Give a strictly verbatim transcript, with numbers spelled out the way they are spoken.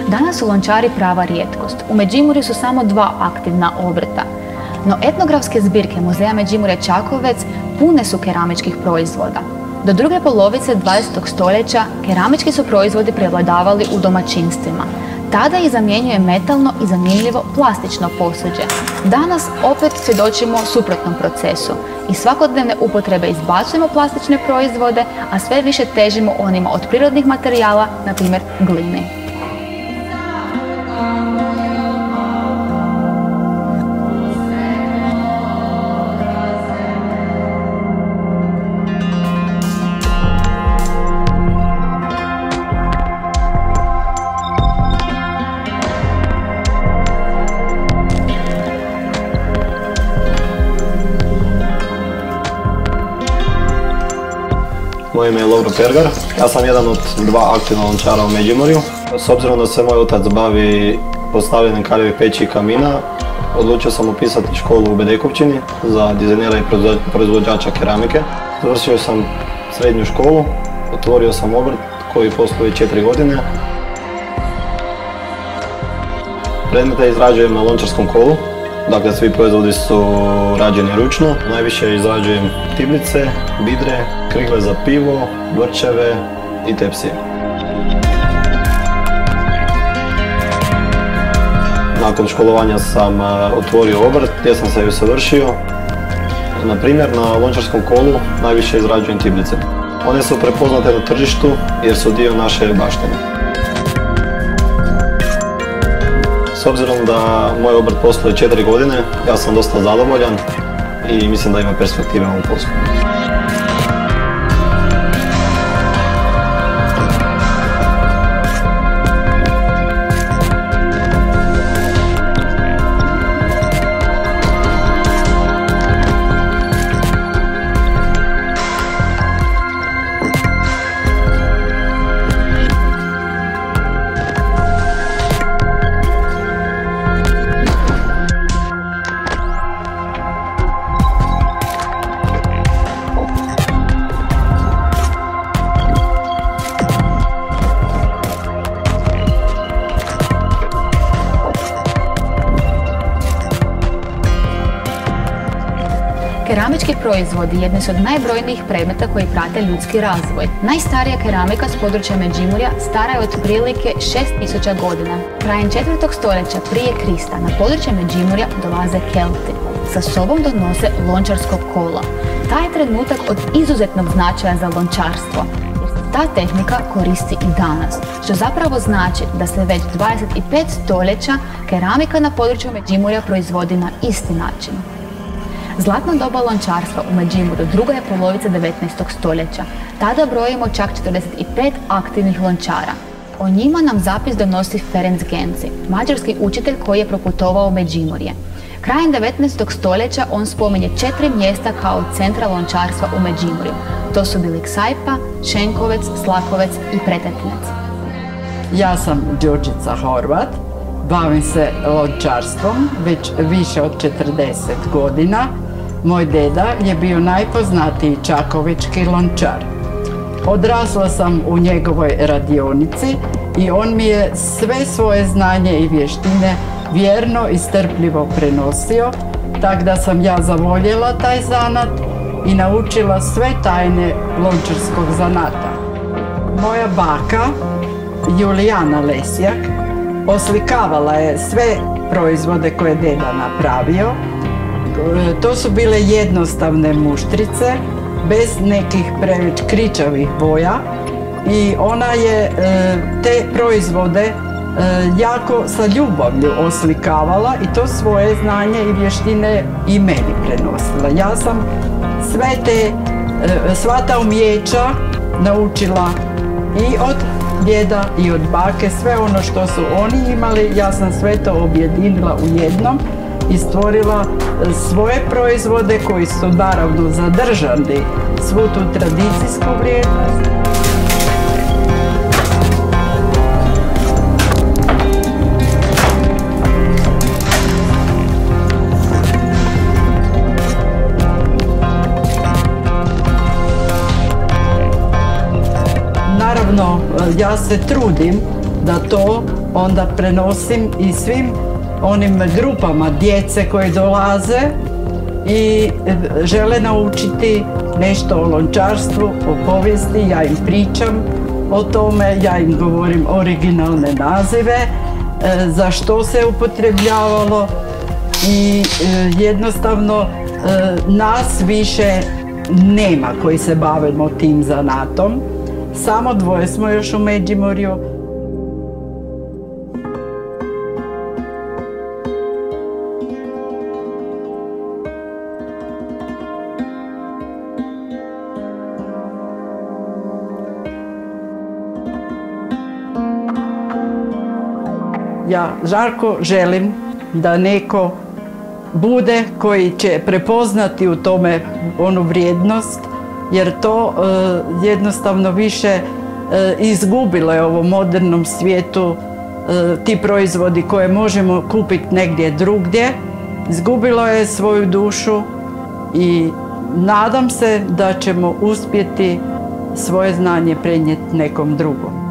Danas su lončari prava rijetkost. U Međimurju su samo dva aktivna obrta. No etnografske zbirke Muzeja Međimurje Čakovec pune su keramičkih proizvoda. Do druge polovice dvadesetog stoljeća keramički su proizvodi prevladavali u domaćinstvima. Tada ih zamjenjuje metalno i zanimljivo plastično posuđe. Danas opet svjedočimo suprotnom procesu. Iz svakodnevne upotrebe izbacujemo plastične proizvode, a sve više težimo onima od prirodnih materijala, na primjer glini. Moje ime je Lovro Pergar. Ja sam jedan od dva aktivna lončara u Međimurju. S obzirom da se moj otac bavi postavljanjem kaljevih peći i kamina, odlučio sam upisati školu u Bedekovčini za dizajnera i proizvođača keramike. Završio sam srednju školu, otvorio sam obrt koji posluje četiri godine. Predmete izrađujem na lončarskom kolu. Dakle, svi proizvodi su rađeni ručno. Najviše izrađujem tiblice, bidre, krigle za pivo, vrčeve i tepsije. Nakon školovanja sam otvorio obrt gdje sam se i usavršio. Na primjer, na lončarskom kolu najviše izrađujem tiblice. One su prepoznate na tržištu jer su dio naše baštine. S obzirom da moj obrt posluje četiri godine, ja sam dosta zadovoljan i mislim da ima perspektive u ovom poslu. Keramički proizvodi jedni su od najbrojnijih predmeta koji prate ljudski razvoj. Najstarija keramika s područja Međimurja stara je otprilike šest tisuća godina. Krajem četvrtog stoljeća prije Krista na područje Međimurja dolaze Kelti. Sa sobom donose lončarsko kolo. Taj je trenutak od izuzetnog značaja za lončarstvo, jer se ta tehnika koristi i danas, što zapravo znači da se već dvadeset pet stoljeća keramika na području Međimurja proizvodi na isti način. Zlatna doba lončarstva u Međimurju druga je polovica devetnaestog stoljeća. Tada brojimo čak četrdeset pet aktivnih lončara. O njima nam zapis donosi Ferenc Genci, mađarski učitelj koji je proputovao u Međimurje. Krajem devetnaestog stoljeća on spominje četiri mjesta kao centra lončarstva u Međimurju. To su bili Ksajpa, Čenkovec, Slakovec i Pretetinec. Ja sam Đurđica Horvat, bavim se lončarstvom već više od četrdeset godina. Moj deda je bio najpoznatiji čakovečki lončar. Odrasla sam u njegovoj radionici i on mi je sve svoje znanje i vještine vjerno i strpljivo prenosio, tako da sam ja zavoljela taj zanat i naučila sve tajne lončarskog zanata. Moja baka, Julijana Lesjak, oslikavala je sve proizvode koje je deda napravio. To su bile jednostavne muštrice, bez nekih previše kričavih boja i ona je te proizvode jako sa ljubavlju oslikavala i to svoje znanje i vještine i meni prenosila. Ja sam sve te, sva ta umijeća naučila i od djeda i od bake, sve ono što su oni imali, ja sam sve to objedinila u jednom i stvorila svoje proizvode koji su naravno zadržali svu tu tradicijsku vrijednost. Naravno, ja se trudim da to onda prenosim i svim onim grupama djece koje dolaze i žele naučiti nešto o lončarstvu, o povijesti, ja im pričam o tome, ja im govorim originalne nazive, za što se upotrebljavalo i jednostavno nas više nema koji se bavimo tim zanatom. Samo dvoje smo još u Međimurju. Ja žarko želim da neko bude koji će prepoznati u tome onu vrijednost, jer to e, jednostavno više e, izgubilo je u ovom modernom svijetu e, ti proizvodi koje možemo kupiti negdje drugdje, izgubilo je svoju dušu i nadam se da ćemo uspjeti svoje znanje prenijeti nekom drugom.